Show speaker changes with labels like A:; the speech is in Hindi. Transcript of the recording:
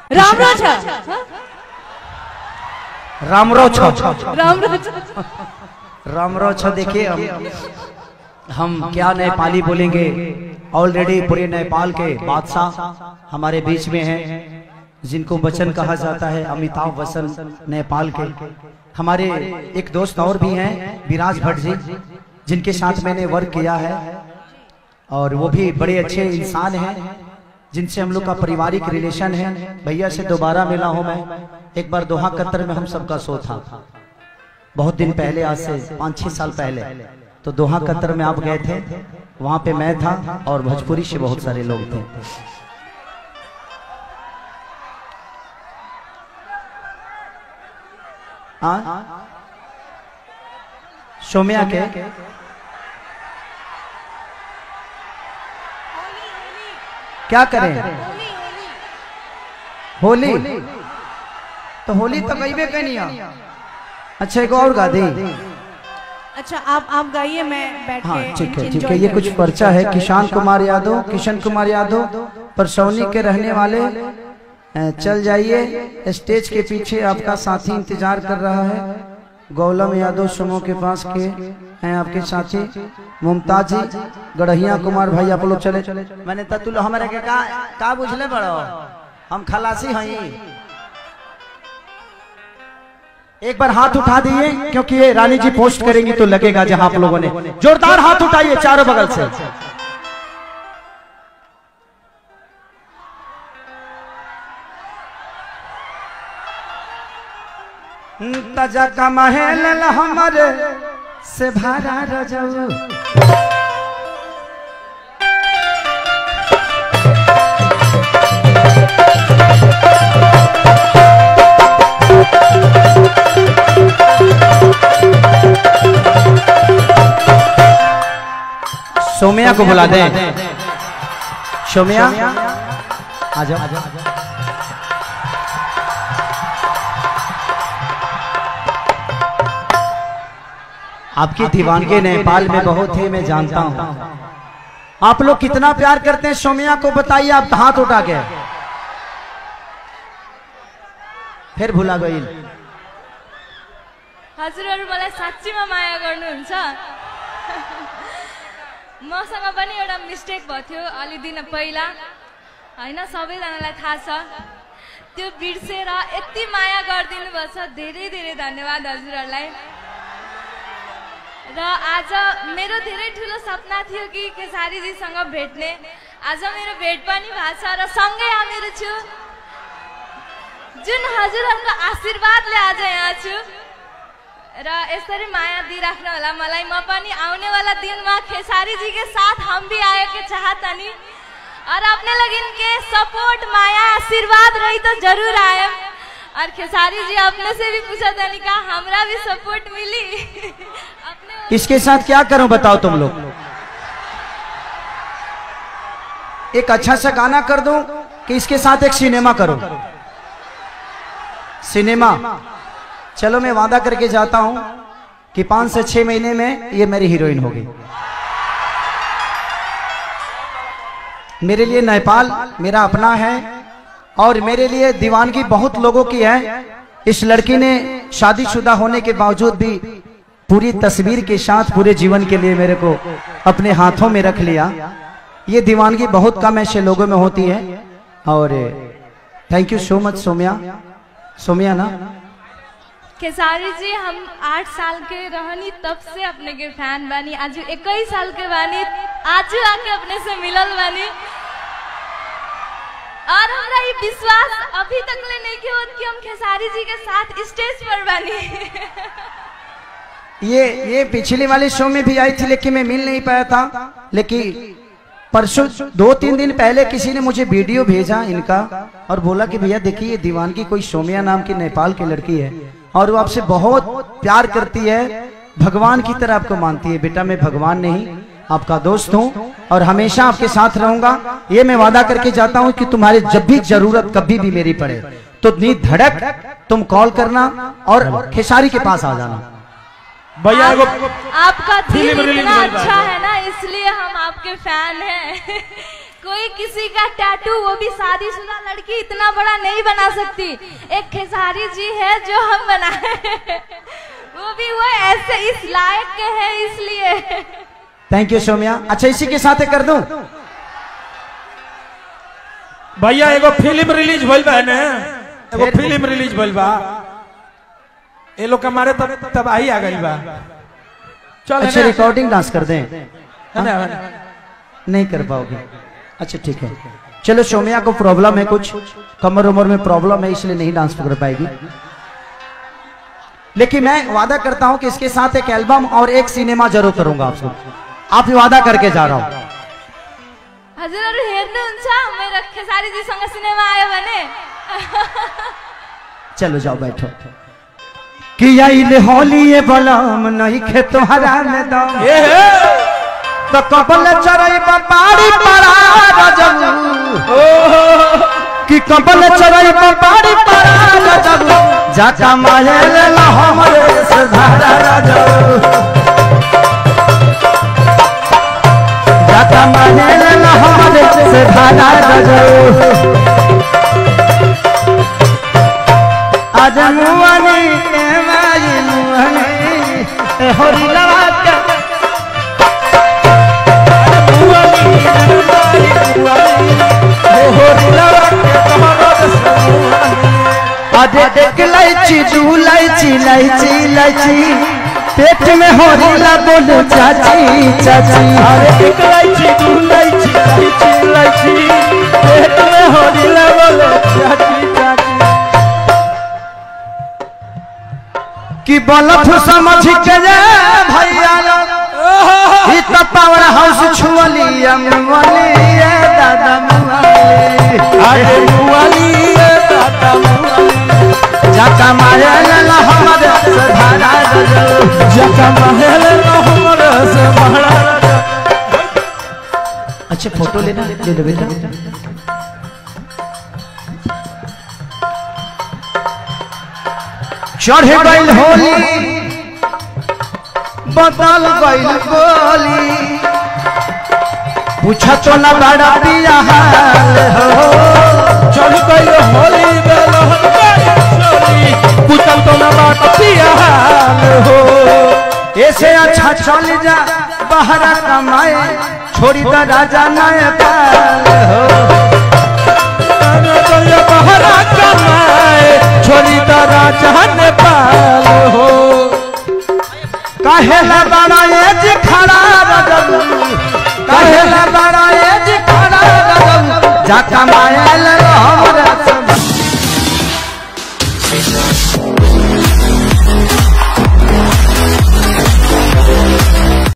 A: रामरो छ। देखिए हम क्या नेपाली बोलेंगे। ऑलरेडी पूरे नेपाल के बादशाह हमारे बीच में हैं, जिनको बच्चन कहा जाता है, अमिताभ बच्चन नेपाल के। हमारे एक दोस्त और भी हैं, विराज भट्ट जी, जिनके साथ मैंने वर्क किया है और वो भी बड़े अच्छे इंसान हैं, जिनसे हम लोग का पारिवारिक रिलेशन है। भैया से दोबारा मिला हूं मैं। एक बार दोहा कतर में हम सबका शो था, बहुत दिन पहले, आज से 5-6 साल पहले। तो दोहा कतर में आप गए थे, वहां पे मैं था और भोजपुरी से बहुत सारे लोग थे। सोम्या के क्या करें? होली तो होली तो गईबे कहीं। अच्छा एक और गा दी।
B: अच्छा आप गाइए, मैं बैठ
A: हाँ ठीक है ठीक है। ये कुछ पर्चा है। किशन कुमार यादव परसौनी के रहने वाले, चल जाइए, स्टेज के पीछे आपका साथी इंतजार कर रहा है। गौलम यादव समूह के पास के हैं आपके साथी। मुमताज जी, गढ़िया कुमार भाई, आप लोग चले। मैंने तुल हमारे के का बुझले बड़ो, हम खलासी हैं। एक बार हाथ उठा दिए, क्योंकि ये रानी जी पोस्ट करेंगी तो लगेगा जहां आप लोगों ने। जोरदार हाथ उठाइए चारों बगल से। तजा का महल हमारे से भारा रजऊ, सोम्या को बुला दे। सोम्या आ जाओ। आपकी दीवानगी नेपाल में बहुत है, मैं जानता हूं। आप लोग कितना प्यार करते हैं सोम्या को, बताइए आप हाथ उठा के। फिर भुला गई।
C: हजुरहरु मलाई साच्चीमा माया गर्नुहुन्छ। मसँग पनि एउटा मिस्टेक भयो थियो अलि दिन पहिला, हैन, सबैजनालाई थाहा छ। त्यो बिर्सेर यति माया गरिदिनु भएछ, धेरै धेरै धन्यवाद हजुरहरुलाई। र आज मेरो धेरै ठुलो सपना थियो कि केसारीजीसँग भेट्ने। आज मेरो भेट पनि भएको छ र सँगै हामीहरू छु, जुन हजुरहरुको आशीर्वादले आज यहाँ छु। र यसरी माया दिइराख्नु होला मलाई। म पनि आने वाला दिन में खेसारी जी के साथ हम भी आए के चाहता नहीं, और अपने लगन के सपोर्ट, माया, आशीर्वाद रही तो जरूर आए। और खेसारी जी अपने से भी पूछा था, का हमरा भी सपोर्ट मिली।
A: इसके साथ क्या करूं बताओ तुम लोग? एक अच्छा सा गाना कर दूं कि इसके साथ एक सिनेमा करूं? सिनेमा, चलो मैं वादा करके जाता हूं कि 5 से 6 महीने में ये मेरी हीरोइन होगी। मेरे लिए नेपाल मेरा अपना है और मेरे लिए दीवानगी बहुत लोगों की है। इस लड़की ने शादीशुदा होने के बावजूद भी पूरी तस्वीर के साथ पूरे जीवन के लिए मेरे को अपने हाथों में रख लिया। ये दीवानगी बहुत कम ऐसे लोगों में होती है। और thank you so much Saumya ना।
C: खेसारी जी, हम 8 साल के रहनी तब से अपने के फैन बानी। आज 21 साल के बानी, आज आके अपने से मिलल बानी। और हमरा ये विश्वास अभी तक ले नहीं कि हम खेसारी जी के साथ स्टेज पर बानी।
A: ये पिछली वाले शो में भी आई थी, लेकिन मैं मिल नहीं पाया था। लेकिन परसों 2-3 दिन पहले किसी ने मुझे वीडियो भेजा इनका और बोला कि भैया देखिए ये दीवानगी कोई सोम्या नाम की नेपाल की लड़की है और वो आपसे बहुत प्यार करती है, भगवान की तरह आपको मानती है। बेटा मैं भगवान नहीं, आपका दोस्त हूँ और हमेशा आपके साथ रहूंगा। ये मैं वादा करके जाता हूँ कि तुम्हारी जब भी जरूरत कभी भी मेरी पड़े तो नी धड़क तुम कॉल करना और खेसारी के पास आ जाना।
C: भैया आपका दिल इतना अच्छा है ना, इसलिए हम आपके फैन हैं। कोई किसी का टैटू, वो भी शादीशुदा लड़की इतना बड़ा नहीं बना सकती। एक खेसारी जी है जो हम बनाए, वो भी वो ऐसे इस लायक के हैं, इसलिए।
A: Thank you Saumya. अच्छा इसी के साथ कर दूं
D: भैया, एगो फिल्म रिलीज भइल बा ने, एगो फिल्म रिलीज भइल बा, ये लोग हमारे तब आई आ गई बा। चल
A: अच्छा रिकॉर्डिंग डांस कर दें? नहीं कर पाओगे? अच्छा ठीक है, चलो सौम्या को प्रॉब्लम है, कुछ कमर उमर में प्रॉब्लम है, इसलिए नहीं डांस कर पाएगी। लेकिन मैं वादा करता हूं कि इसके साथ एक एल्बम और एक सिनेमा जरूर करूंगा आपसे, आप वादा करके जा रहा हूं।
C: हजुर हेर्नुहुन्छ मेरो खेसारी जी सँग सिनेमा आयो भने?
A: चलो जाओ बैठो। कि आइले होली ये बलम नहीं खे तोहरा में दम, तो कबल चरई बाड़ी पड़ा रजब, कि कबल चरई बाड़ी पड़ा रजब, जाका मायल ला हमरे से धारा रजब, जाका मायल ला हमरे से धारा रजब। आज मुआनी के माई मुआनी होरी लवा के आज देख लाइची दू लाइची लाइची लाइची, पेट में होरीला बोल चाची चाची।
D: अरे देख लाइची दू लाइची लाइची लाइची, पेट में होरीला बोल चाची चाची।
A: कि बलफ समझ के भैया ई तो पावर हाउस छुअली मुअली दादा मुअली,
D: अरे मुअली दादा मुअली,
A: जाका मायल ला हमरे से धारा रजब,
D: जाका मायल ला हमरे से धारा रजब।
A: अच्छा फोटो लेना, ले लो बेटा। चढ़ गई होली बदल गई बोली, पूछा तो ना बड़ा पिया हाल हो।
D: चढ़ गई होली बेलहन चोली, पूछा तो ना बड़ा पिया हाल हो।
A: ऐसे अच्छा चल जा बाहर कमाए, छोड़ी तो राजा नए पाल हो।
D: बाहर कमाए, छोड़ी तो राजा नेपाल हो।
A: कहेला बड़ा एज खड़ा रजब, कहेला बड़ा एज खड़ा रजब, जाका मायल हमरा से